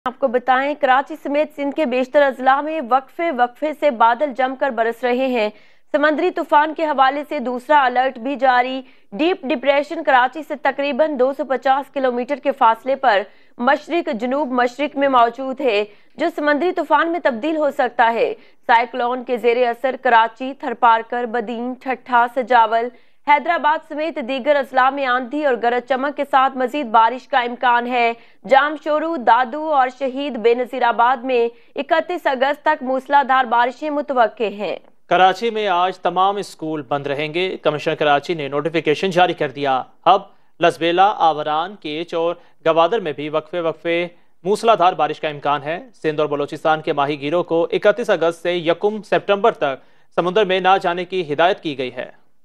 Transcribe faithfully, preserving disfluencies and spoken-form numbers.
आपको बताएं, कराची समेत सिंध के बेशतर अजला में वक्फे वक्फे से बादल जमकर बरस रहे हैं। समंदरी तूफान के हवाले से दूसरा अलर्ट भी जारी। डीप डिप्रेशन कराची से तकरीबन दो सौ पचास किलोमीटर के फासले पर मशरिक जनूब मशरिक में मौजूद है, जो समंदरी तूफान में तब्दील हो सकता है। साइक्लोन के जेर असर कराची, थरपारकर, बदीन, ठट्ठा, सजावल, हैदराबाद समेत दीगर अजला में आंधी और गरज चमक के साथ मजीद बारिश का इम्कान है। जामशोरू, दादू और शहीद बेनजीराबाद में इकतीस अगस्त तक मूसलाधार बारिशें मुतवक्के हैं। कराची में आज तमाम स्कूल बंद रहेंगे। कमिश्नर कराची ने नोटिफिकेशन जारी कर दिया। अब लसबेला, आवरान, केच और गवादर में भी वक्फे वक्फे मूसलाधार बारिश का इम्कान है। सिंध और बलोचिस्तान के माहीगीरों को इकतीस अगस्त से यकम सितंबर तक समुद्र में ना जाने की हिदायत की गई है।